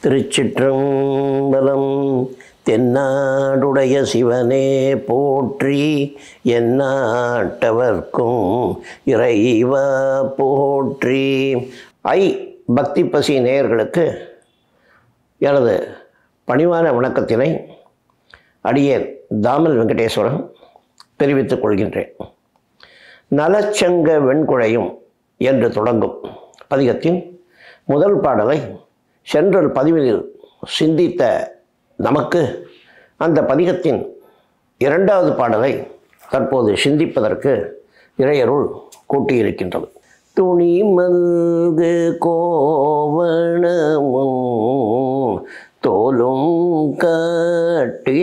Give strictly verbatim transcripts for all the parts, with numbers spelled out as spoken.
திருச்சிற்றம்பலம். தென்னாடுடைய சிவனே போற்றி, எந்நாட்டவர்க்கும் இறைவா போற்றி. ஐ பக்தி பசி நேயர்களுக்கு எனது பணிவான வணக்கத்தினை அடியேன் தாமல் வெங்கடேஸ்வரன் தெரிவித்துக் கொள்கின்றேன். நலச்சங்க வெண்குழையும் என்று தொடங்கும் பதிகத்தின் முதல் பாடலை சென்ற பதிவில் சிந்தித்த நமக்கு அந்த பதிகத்தின் இரண்டாவது பாடலை தற்போது சிந்திப்பதற்கு இறையருள் கூட்டியிருக்கின்றது. துணி மல்கு கோவணமும் தோலும் காட்டி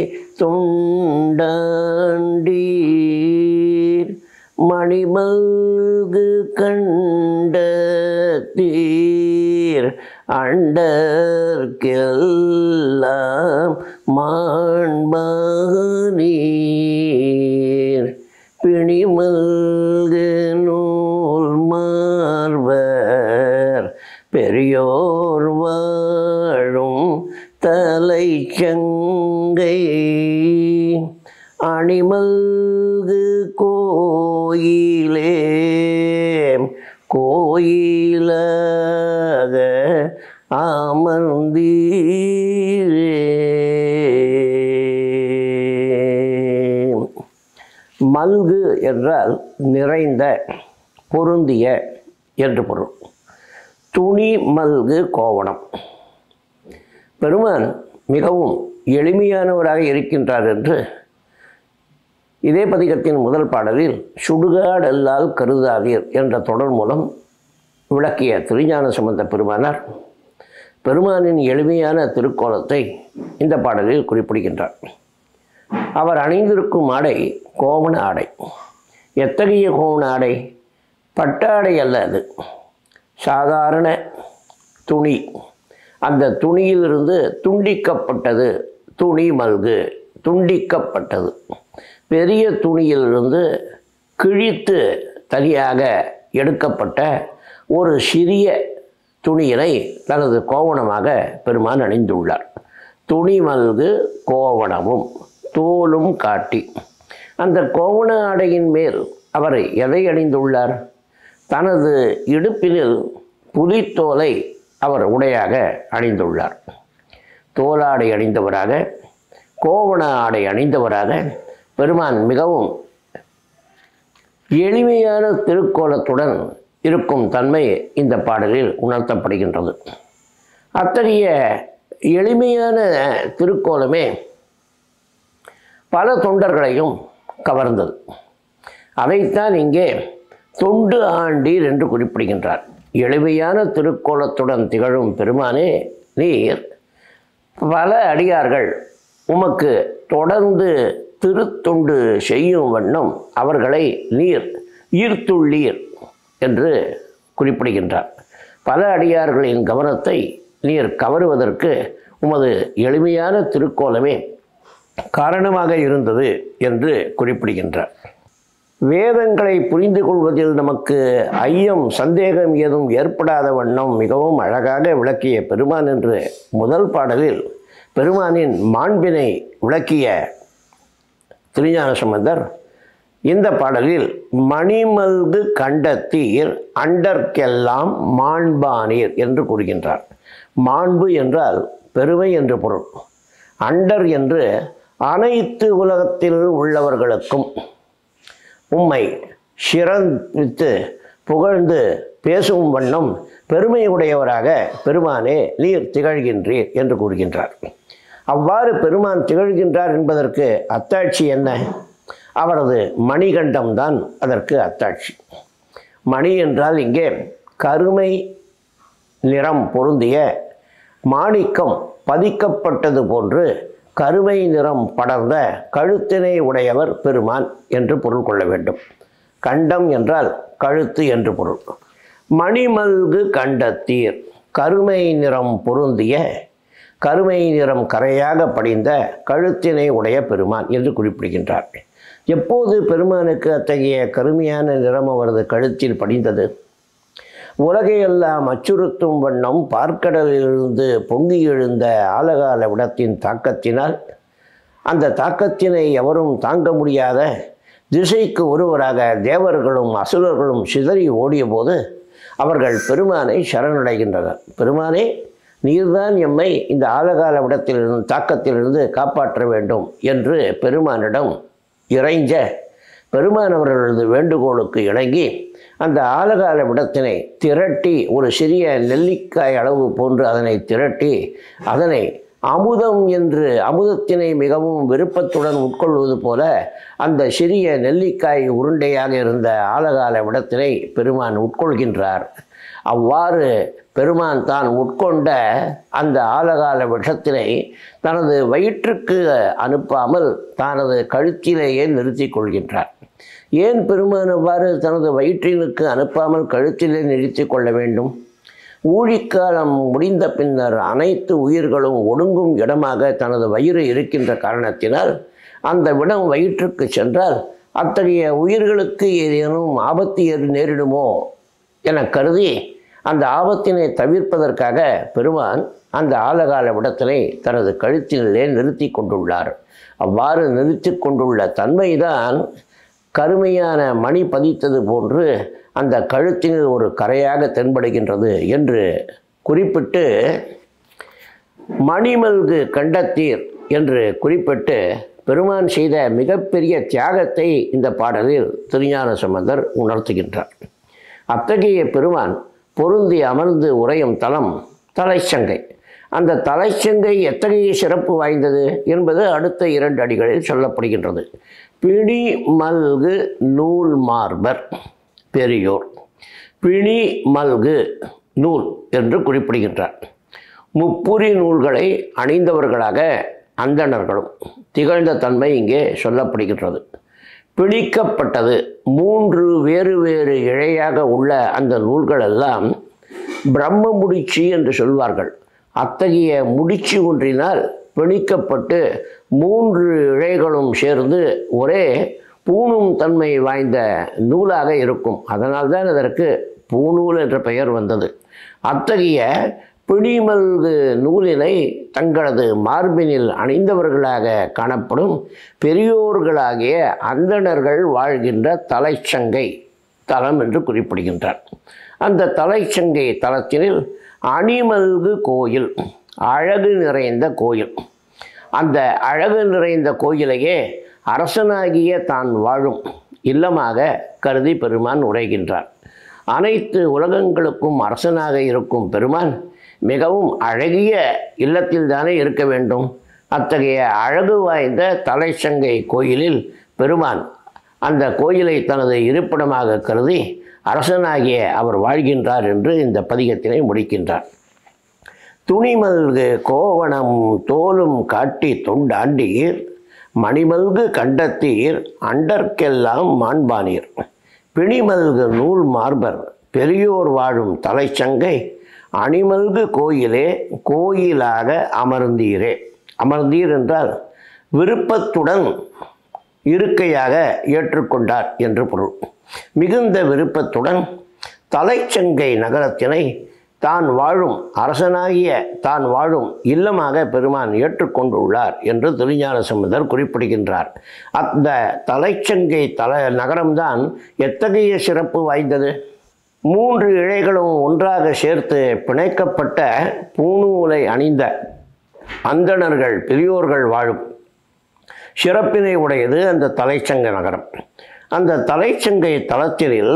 துண்டாண்டீர், மணிமல்கு கண்டத்தீர் அண்டர்க்கெல்லாம் மாண்பனீர், பிணிமல்கு நூல் மார்வர் பெரியோர் வாழும் தலைச்சங்கை, அணிமல்கு கோயிலே கோயிலாக அமர்ந்தீரே. மல்கு என்றால் நிறைந்த, பொருந்திய என்று பொருள். துணி மல்கு கோவணம். பெருமான் மிகவும் எளிமையானவராக இருக்கின்றார் என்று இதே பதிகத்தின் முதல் பாடலில் சுடுகாடல்லால் கருதாதீர் என்ற தொடர் மூலம் விளக்கிய திருஞான சம்பந்த பெருமானார் பெருமானின் எளிமையான திருக்கோலத்தை இந்த பாடலில் குறிப்பிடுகின்றார். அவர் அணிந்திருக்கும் ஆடை கோவண ஆடை. எத்தகைய கோவண ஆடை? பட்டாடை அல்ல, அது சாதாரண துணி. அந்த துணியிலிருந்து துண்டிக்கப்பட்டது துணி மல்கு, துண்டிக்கப்பட்டது. பெரிய துணியிலிருந்து கிழித்து தனியாக எடுக்கப்பட்ட ஒரு சிறிய துணியினை தனது கோவணமாக பெருமான் அணிந்துள்ளார். துணி மல்கு கோவணமும் தோலும் காட்டி. அந்த கோவண ஆடையின் மேல் அவர் எதை அணிந்துள்ளார்? தனது இடுப்பினில் புலித்தோலை அவர் உடையாக அணிந்துள்ளார். தோலாடை அணிந்தவராக, கோவண ஆடை அணிந்தவராக பெருமான் மிகவும் எளிமையான திருக்கோலத்துடன் இருக்கும் தன்மை இந்த பாடலில் உணர்த்தப்படுகின்றது. அத்தகைய எளிமையான திருக்கோலமே பல தொண்டர்களையும் கவர்ந்தது. அதைத்தான் இங்கே தொண்டு ஆண்டீர் என்று குறிப்பிடுகின்றார். எளிமையான திருக்கோலத்துடன் திகழும் பெருமானே, நீர் பல அடியார்கள் உமக்கு தொடர்ந்து திருத்தொண்டு செய்யும் வண்ணம் அவர்களை நீர் ஈர்த்துள்ளீர் என்று குறிப்பிடுகின்றார். பல அடியார்களின் கவனத்தை நீர் கவருவதற்கு உமது எளிமையான திருக்கோலமே காரணமாக இருந்தது என்று குறிப்பிடுகின்றார். வேதங்களை புரிந்து கொள்வதில் நமக்கு ஐயம் சந்தேகம் ஏதும் ஏற்படாத வண்ணம் மிகவும் அழகாக விளக்கிய பெருமான் என்று முதல் பாடலில் பெருமானின் மாண்பினை விளக்கிய திருஞான சம்பந்தர் இந்த பாடலில் மணிமல்கு கண்டத்தீர் அண்டர்க்கெல்லாம் மாண்பானீர் என்று கூறுகின்றார். மாண்பு என்றால் பெருமை என்று பொருள். அண்டர் என்று அனைத்து உலகத்தில் உள்ளவர்களுக்கும் உம்மை சிறந்தித்து புகழ்ந்து பேசும் வண்ணம் பெருமையுடையவராக பெருமானே நீர் திகழ்கின்றீர் என்று கூறுகின்றார். அவ்வாறு பெருமான் திகழ்கின்றார் என்பதற்கு அத்தாட்சி என்ன? அவரது மணிகண்டம்தான் அதற்கு அத்தாட்சி. மணி என்றால் இங்கே கருமை நிறம் பொருந்திய மாணிக்கம் பதிக்கப்பட்டது போன்று கருமை நிறம் படர்ந்த கழுத்தினை உடையவர் பெருமான் என்று பொருள் கொள்ள வேண்டும். கண்டம் என்றால் கழுத்து என்று பொருள். மணிமல்கு கண்டத்தீர், கருமை நிறம் பொருந்திய, கருமை நிறம் கரையாக படிந்த கழுத்தினை உடைய பெருமான் என்று குறிப்பிடுகின்றார். எப்போது பெருமானுக்கு அத்தகைய கருமையான நிறம் அவரது கழுத்தில் படிந்தது? உலகையெல்லாம் அச்சுறுத்தும் வண்ணம் பார்க்கடலிலிருந்து பொங்கி எழுந்த ஆலகால விடத்தின் தாக்கத்தினால் அந்த தாக்கத்தினை எவரும் தாங்க முடியாத திசைக்கு ஒருவராக தேவர்களும் அசுரர்களும் சிதறி ஓடிய போது அவர்கள் பெருமானை சரணடைகின்றனர். பெருமானே, நீர்தான் எம்மை இந்த ஆலகால விடத்திலிருந்து தாக்கத்திலிருந்து காப்பாற்ற வேண்டும் என்று பெருமானிடம் இறைஞ்ச பெருமான் அவர்களது வேண்டுகோளுக்கு இணங்கி அந்த ஆலகால விடத்தினை திரட்டி ஒரு சிறிய நெல்லிக்காய் அளவு போன்று அதனை திரட்டி அதனை அமுதம் என்று அமுதத்தினை மிகவும் விருப்பத்துடன் உட்கொள்வது போல அந்த சிறிய நெல்லிக்காய் உருண்டையாக இருந்த ஆலகால விடத்தினை பெருமான் உட்கொள்கின்றார். அவ்வாறு பெருமான் தான் உட்கொண்ட அந்த ஆலகால விஷத்தினை தனது வயிற்றுக்கு அனுப்பாமல் தனது கழுத்திலேயே நிறுத்தி கொள்கின்றார். ஏன் பெருமான் அவ்வாறு தனது வயிற்றினுக்கு அனுப்பாமல் கழுத்திலே நிறுத்தி கொள்ள வேண்டும்? ஊழிக்காலம் முடிந்த பின்னர் அனைத்து உயிர்களும் ஒடுங்கும் இடமாக தனது வயிறு இருக்கின்ற காரணத்தினால் அந்த விடம் வயிற்றுக்கு சென்றால் அத்தகைய உயிர்களுக்கு ஏதேனும் ஆபத்து நேரிடுமோ என கருதி அந்த ஆபத்தினை தவிர்ப்பதற்காக பெருமான் அந்த ஆலகால விடத்தினை தனது கழுத்திலே நிறுத்தி கொண்டுள்ளார். அவ்வாறு நிறுத்தி கொண்டுள்ள தன்மைதான் கருமையான மணி பதித்தது போன்று அந்த கழுத்தினில் ஒரு கரையாக தென்படுகின்றது என்று குறிப்பிட்டு மணிமல்கு கண்டத்தீர் என்று குறிப்பிட்டு பெருமான் செய்த மிகப்பெரிய தியாகத்தை இந்த பாடலில் திருஞான சம்பந்தர் உணர்த்துகின்றார். அத்தகைய பெருமான் பொருந்தி அமர்ந்து உறையும் தலம் தலைச்சங்கை. அந்த தலைச்சங்கை எத்தகைய சிறப்பு வாய்ந்தது என்பது அடுத்த இரண்டு அடிகளில் சொல்லப்படுகின்றது. பிணி மல்கு நூல் மார்பர் பெரியோர். பிணி மல்கு நூல் என்று குறிப்பிடுகின்றார். முப்புரி நூல்களை அணிந்தவர்களாக அந்தணர்களும் திகழ்ந்த தன்மை இங்கே சொல்லப்படுகின்றது. பிணிக்கப்பட்டது மூன்று வேறு வேறு இழையாக உள்ள அந்த நூல்கள் எல்லாம் பிரம்ம முடிச்சு என்று சொல்வார்கள். அத்தகைய முடிச்சு ஒன்றினால் பிணிக்கப்பட்டு மூன்று இழைகளும் சேர்ந்து ஒரே பூணும் தன்மை வாய்ந்த நூலாக இருக்கும். அதனால்தான் அதற்கு பூநூல் என்ற பெயர் வந்தது. அத்தகைய பிணிமல்கு நூலினை தங்களது மார்பினில் அணிந்தவர்களாக காணப்படும் பெரியோர்களாகிய அந்தணர்கள் வாழ்கின்ற தலைச்சங்கை தலம் என்று குறிப்பிடுகின்றார். அந்த தலைச்சங்கை தலத்தினில் அணிமல்கு கோயில், அழகு நிறைந்த கோயில். அந்த அழகு நிறைந்த கோயிலையே அரசனாகிய தான் வாழும் இல்லமாக கருதி பெருமான் உரைகின்றார். அனைத்து உலகங்களுக்கும் அரசனாக இருக்கும் பெருமான் மிகவும் அழகிய இல்லத்தில் தானே இருக்க வேண்டும். அத்தகைய அழகு வாய்ந்த தலைச்சங்கை கோயிலில் பெருமான் அந்த கோயிலை தனது இருப்பிடமாக கருதி அரசனாகிய அவர் வாழ்கின்றார் என்று இந்த பதிகத்தினை முடிக்கின்றார். துணிமல்கு கோவணம் தோலும் காட்டி தொண்டாண்டீர், மணிமல்கு கண்டத்தீர் அண்டர்க்கெல்லாம் மாண்பானீர். பிணிமல்கு நூல் மார்பர் பெரியோர் வாழும் தலைச்சங்கை, அணிமல்கு கோயிலே கோயிலாக அமர்ந்தீரே. அமர்ந்தீர் என்றால் விருப்பத்துடன் இருக்கையாக ஏற்றுக்கொண்டார் என்று பொருள். மிகுந்த விருப்பத்துடன் தலைச்சங்கை நகரத்தினை தான் வாழும் அரசனாகிய தான் வாழும் இல்லமாக பெருமான் ஏற்றுக்கொண்டுள்ளார் என்று திருஞான சம்பந்தர் குறிப்பிடுகின்றார். அந்த தலைச்சங்கை தல நகரம்தான் எத்தகைய சிறப்பு வாய்ந்தது. மூன்று இழைகளும் ஒன்றாக சேர்த்து பிணைக்கப்பட்ட பூநூலை அணிந்த அந்தணர்கள் பெரியோர்கள் வாழும் சிறப்பினை உடையது அந்த தலைச்சங்க நகரம். அந்த தலைச்சங்கை தலத்தினில்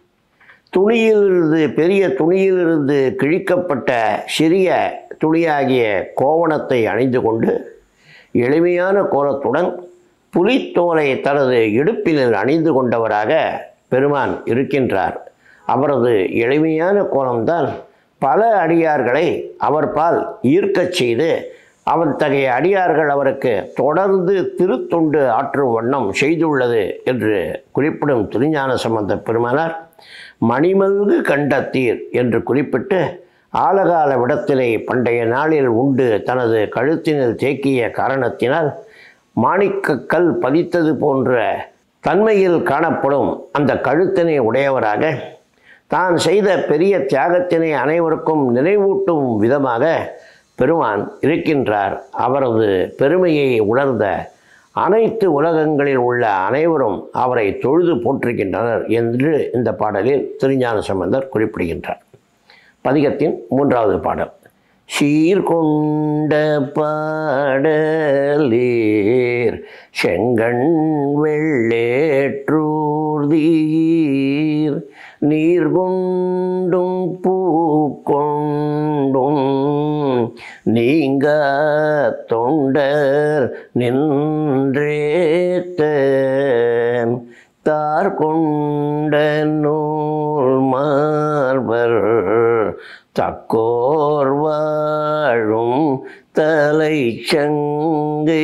துணியிலிருந்து பெரிய துணியிலிருந்து கிழிக்கப்பட்ட சிறிய துணியாகிய கோவணத்தை அணிந்து கொண்டு எளிமையான கோலத்துடன் புலித்தோலை தனது இடுப்பினில் அணிந்து கொண்டவராக பெருமான் இருக்கின்றார். அவரது எளிமையான கோலம்தான் பல அடியார்களை அவர் பால் ஈர்க்கச் செய்து அத்தகைய அடியார்கள் அவருக்கு தொடர்ந்து திருத்தொண்டு ஆற்றும் வண்ணம் செய்துள்ளது என்று குறிப்பிடும் திருஞான சம்பந்த பெருமானார் மணிமல்கு கண்டத்தீர் என்று குறிப்பிட்டு ஆலகால விடத்திலே பண்டைய நாளில் உண்டு தனது கழுத்தினில் தேக்கிய காரணத்தினால் மாணிக்கக்கல் பதித்தது போன்ற தன்மையில் காணப்படும் அந்த கழுத்தினை உடையவராக தான் செய்த பெரிய தியாகத்தினை அனைவருக்கும் நினைவூட்டும் விதமாக பெருமான் இருக்கின்றார். அவரது பெருமையை உணர்ந்த அனைத்து உலகங்களில் உள்ள அனைவரும் அவரை தொழுது போற்றுகின்றனர் என்று இந்த பாடலில் திருஞான சம்பந்தர் குறிப்பிடுகின்றார். பதிகத்தின் மூன்றாவது பாடல். சீர்கொண்ட பாடலீர் செங்கண் வெள்ளேற்றூர்தீர் நீர்கொண்டும் பூக்கொண்டும் நீங்க தொண்டர் நின்றேத்த தார் கொண்ட நூல் மார்பர் தக்கோர் வாழும் தலை சங்கை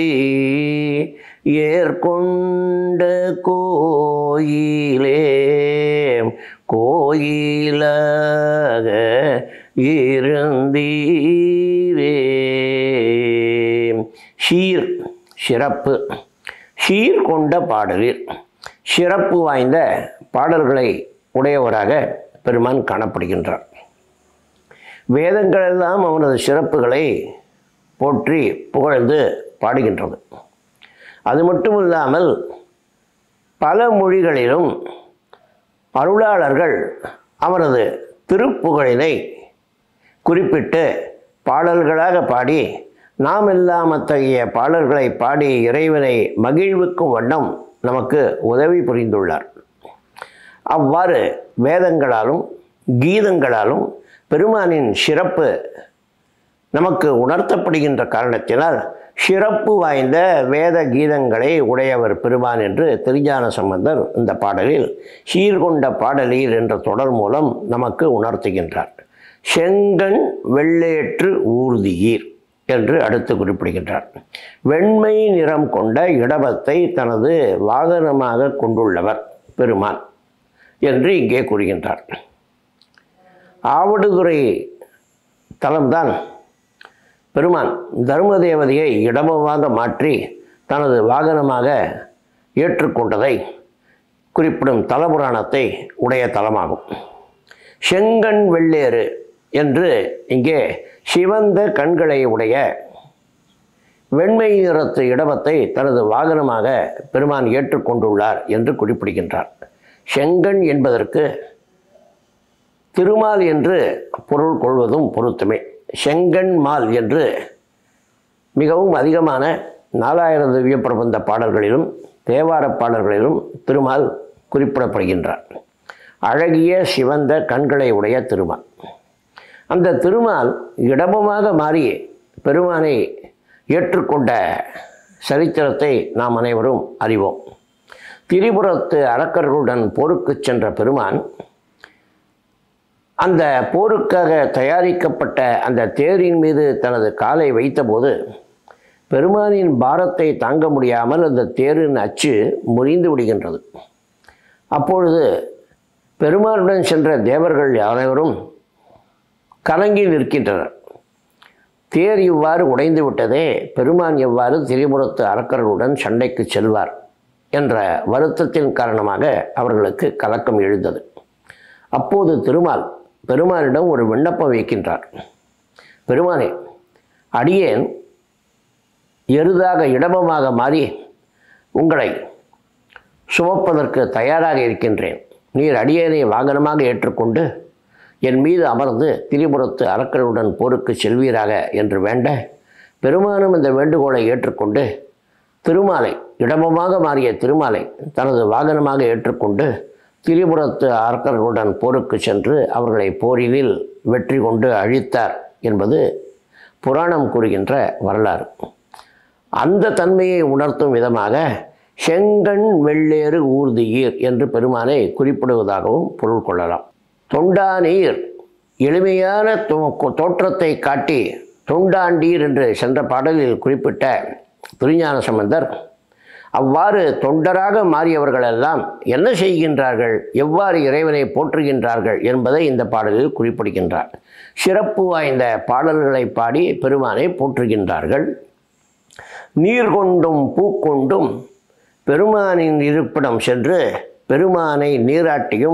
ஏற்கொண்ட கோயிலே கோயிலாக இருந்தீரே. சீர் சிறப்பு. சீர் கொண்ட பாடலில் சிறப்பு வாய்ந்த பாடல்களை உடையவராக பெருமான் காணப்படுகின்றார். வேதங்களெல்லாம் அவனது சிறப்புகளை போற்றி புகழ்ந்து பாடுகின்றது. அது மட்டும் இல்லாமல் பல மொழிகளிலும் அருளாளர்கள் அவரது திருப்புகழினை குறிப்பிட்டு பாடல்களாக பாடி நாம் எல்லாம் அத்தகைய பாடல்களை பாடி இறைவனை மகிழ்விக்கும் வண்ணம் நமக்கு உதவி புரிந்துள்ளார். அவ்வாறு வேதங்களாலும் கீதங்களாலும் பெருமானின் சிறப்பு நமக்கு உணர்த்தப்படுகின்ற காரணத்தினால் சிறப்பு வாய்ந்த வேத கீதங்களை உடையவர் பெருமான் என்று திருஞான சம்பந்தர் இந்த பாடலில் சீர்கொண்ட பாடலீர் என்ற தொடர் மூலம் நமக்கு உணர்த்துகின்றார். செங்கண் வெள்ளேற்று ஊர்தியீர் என்று அடுத்து குறிப்பிடுகின்றார். வெண்மை நிறம் கொண்ட இடபத்தை தனது வாகனமாக கொண்டுள்ளவர் பெருமான் என்று இங்கே கூறுகின்றார். ஆவடுதுறை தலம்தான் பெருமான் தர்மதேவதையை இடபமாக மாற்றி தனது வாகனமாக ஏற்றுக்கொண்டதை குறிப்பிடும் தலபுராணத்தை உடைய தலமாகும். செங்கண் வெள்ளேறு என்று இங்கே சிவந்த கண்களை உடைய வெண்மை நிறத்து இடபத்தை தனது வாகனமாக பெருமான் ஏற்றுக்கொண்டுள்ளார் என்று குறிப்பிடுகின்றார். செங்கண் என்பதற்கு திருமால் என்று பொருள் கொள்வதும் பொருத்தமே. செங்கண் மால் என்று மிகவும் அதிகமான நாலாயிரம் திவ்ய பிரபந்த பாடல்களிலும் தேவார பாடல்களிலும் திருமால் குறிப்பிடப்படுகின்றார். அழகிய சிவந்த கண்களை உடைய திருமால். அந்த திருமால் இடபமாக மாறி பெருமானை ஏற்றுக்கொண்ட சரித்திரத்தை நாம் அனைவரும் அறிவோம். திரிபுரத்து அரக்கர்களுடன் போருக்கு சென்ற பெருமான் அந்த போருக்காக தயாரிக்கப்பட்ட அந்த தேரின் மீது தனது காலை வைத்தபோது பெருமானின் பாரத்தை தாங்க முடியாமல் அந்த தேரின் அச்சு முறிந்து விடுகின்றது. அப்பொழுது பெருமானுடன் சென்ற தேவர்கள் அனைவரும் கலங்கி நிற்கின்றனர். தேர் இவ்வாறு உடைந்து விட்டதே, பெருமான் எவ்வாறு திரிபுரத்து அரக்கர்களுடன் சண்டைக்கு செல்வார் என்ற வருத்தத்தின் காரணமாக அவர்களுக்கு கலக்கம் எழுந்தது. அப்போது திருமால் பெருமானிடம் ஒரு விண்ணப்பம் வைக்கின்றார். பெருமானே, அடியேன் எருதாக இடபமாக மாறி உங்களை சுமப்பதற்கு தயாராக இருக்கின்றேன். நீர் அடியேனை வாகனமாக ஏற்றுக்கொண்டு என் மீது அமர்ந்து திரிபுரத்து அரக்கர்களுடன் போருக்கு செல்வீராக என்று வேண்ட, பெருமானும் இந்த வேண்டுகோளை ஏற்றுக்கொண்டு திருமாலை இடபமாக மாறிய திருமாலை தனது வாகனமாக ஏற்றுக்கொண்டு திரிபுரத்து அரக்கர்களுடன் போருக்கு சென்று அவர்களை போரினில் வெற்றி கொண்டு அழித்தார் என்பது புராணம் கூறுகின்ற வரலாறு. அந்த தன்மையை உணர்த்தும் விதமாக செங்கண் வெள்ளேறு ஊர்தியீர் என்று பெருமானை குறிப்பிடுவதாகவும் பொருள் கொள்ளலாம். தொண்டானீர் எளிமையான தோற்றத்தை காட்டி தொண்டாண்டீர் என்று சென்ற பாடலில் குறிப்பிட்ட திருஞான சம்பந்தர் அவ்வாறு தொண்டராக மாறியவர்களெல்லாம் என்ன செய்கின்றார்கள், எவ்வாறு இறைவனை போற்றுகின்றார்கள் என்பதை இந்த பாடலில் குறிப்பிடுகின்றார். சிறப்பு வாய்ந்த பாடல்களை பாடி பெருமானை போற்றுகின்றார்கள். நீர் கொண்டும் பூக்கொண்டும் பெருமானின் இருப்பிடம் சென்று பெருமானை நீராட்டியும்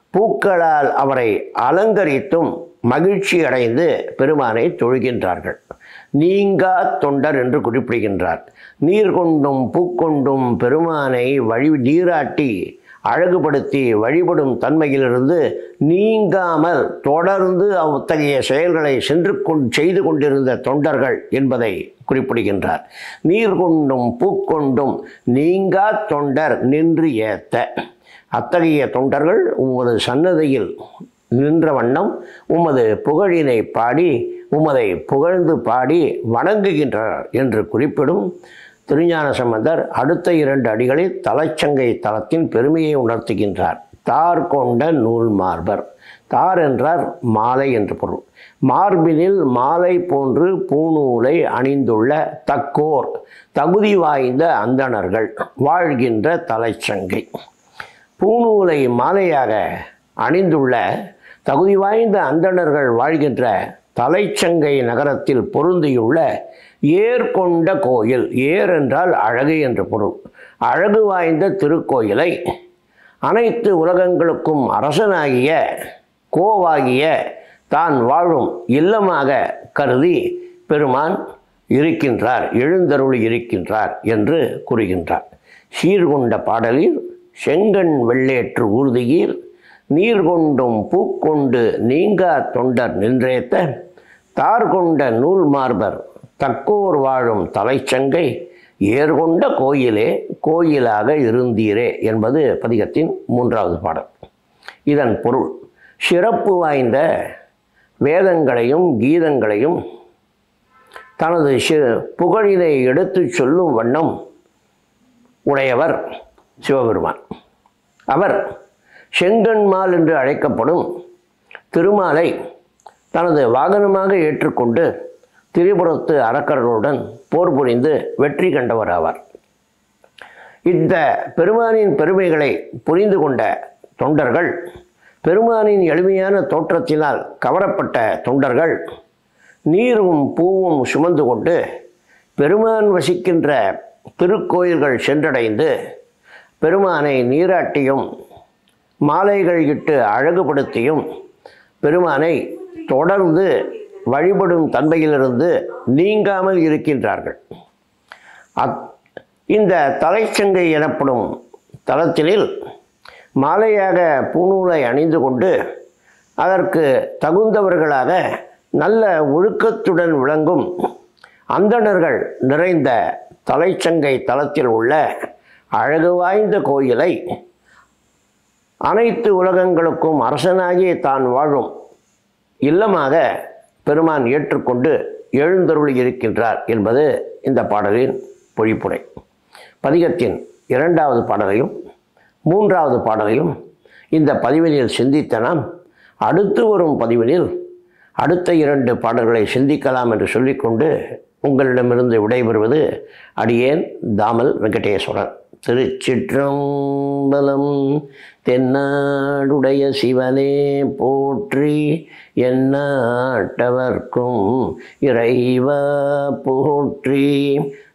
பூக்களால் அவரை அலங்கரித்தும் மகிழ்ச்சி அடைந்து பெருமானை தொழுகின்றார்கள். நீங்கா தொண்டர் என்று குறிப்பிடுகின்றார். நீர் கொண்டும் பூக்கொண்டும் பெருமானை வழி நீராட்டி அழகுபடுத்தி வழிபடும் தன்மையிலிருந்து நீங்காமல் தொடர்ந்து அத்தகைய செயல்களை சென்று கொண் செய்து கொண்டிருந்த தொண்டர்கள் என்பதை குறிப்பிடுகின்றார். நீர் கொண்டும் பூக்கொண்டும் நீங்கா தொண்டர் நின்று ஏத்த, அத்தகைய தொண்டர்கள் உமது சன்னதியில் நின்ற வண்ணம் உமது புகழினை பாடி உமதை புகழ்ந்து பாடி வணங்குகின்றனர் என்று குறிப்பிடும் திருஞான சம்பந்தர் அடுத்த இரண்டு அடிகளில் தலைச்சங்கை தலத்தின் பெருமையை உணர்த்துகின்றார். தார் கொண்ட நூல் மார்பர். தார் என்றார் மாலை என்று பொருள். மார்பினில் மாலை போன்று பூநூலை அணிந்துள்ள தக்கோர் தகுதி வாய்ந்த அந்தணர்கள் வாழ்கின்ற தலைச்சங்கை. பூநூலை மாலையாக அணிந்துள்ள தகுதி வாய்ந்த அந்தணர்கள் வாழ்கின்ற தலைச்சங்கை நகரத்தில் பொருந்தியுள்ள ஏர் கொண்ட கோயில். ஏர் என்றால் அழகு என்று பொருள். அழகு வாய்ந்த திருக்கோயிலை அனைத்து உலகங்களுக்கும் அரசனாகிய கோவாகிய தான் வாழும் இல்லமாக கருதி பெருமான் இருக்கின்றார், எழுந்தருளி இருக்கின்றார் என்று கூறுகின்றார். சீர்கொண்ட பாடலில் செங்கண் வெள்ளேற்று ஊர்தியில் நீர் கொண்டும் பூக்கொண்டு நீங்கா தொண்டர் நின்றேத்த தார் கொண்ட நூல் மார்பர் தக்கோர் வாழும் தலைச்சங்கை ஏர்கொண்ட கோயிலே கோயிலாக இருந்தீரே என்பது பதிகத்தின் மூன்றாவது பாடல். இதன் பொருள் சிறப்பு வாய்ந்த வேதங்களையும் கீதங்களையும் தனது புகழினை எடுத்து சொல்லும் வண்ணம் உடையவர் சிவபெருமான். அவர் செங்கண்மால் என்று அழைக்கப்படும் திருமாலை தனது வாகனமாக ஏற்றுக்கொண்டு திரிபுரத்து அரக்கர்களுடன் போர் புரிந்து வெற்றி கண்டவர் ஆவார். இந்த பெருமானின் பெருமைகளை புரிந்து கொண்ட தொண்டர்கள், பெருமானின் எளிமையான தோற்றத்தினால் கவரப்பட்ட தொண்டர்கள் நீரும் பூவும் சுமந்து கொண்டு பெருமான் வசிக்கின்ற திருக்கோயில்கள் சென்றடைந்து பெருமானை நீராட்டியும் மாலைகள் இட்டு அழகுபடுத்தியும் பெருமானை தொடர்ந்து வழிபடும் தன்மையிலிருந்து நீங்காமல் இருக்கின்றார்கள். அத் இந்த தலைச்சங்கை எனப்படும் தலத்தினில் மாலையாக பூநூலை அணிந்து கொண்டு அதற்கு தகுந்தவர்களாக நல்ல ஒழுக்கத்துடன் விளங்கும் அந்தணர்கள் நிறைந்த தலைச்சங்கை தலத்தில் உள்ள அழகு வாய்ந்த கோயிலை அனைத்து உலகங்களுக்கும் அரசனாகிய தான் வாழும் இல்லமாக பெருமான் ஏற்றுக்கொண்டு எழுந்தருளி இருக்கின்றார் என்பது இந்த பாடலின் பொழிப்புரை. பதிகத்தின் இரண்டாவது பாடலையும் மூன்றாவது பாடலையும் இந்த பதிவினில் சிந்தித்த நாம் அடுத்து வரும் பதிவினில் அடுத்த இரண்டு பாடல்களை சிந்திக்கலாம் என்று சொல்லிக்கொண்டு உங்களிடமிருந்து விடைபெறுவது அடியேன் தாமல் வெங்கடேஸ்வரன். திருச்சிற்றம்பலம். தென்னாடுடைய சிவனே போற்றி, எந்நாட்டவர்க்கும் இறைவா போற்றி.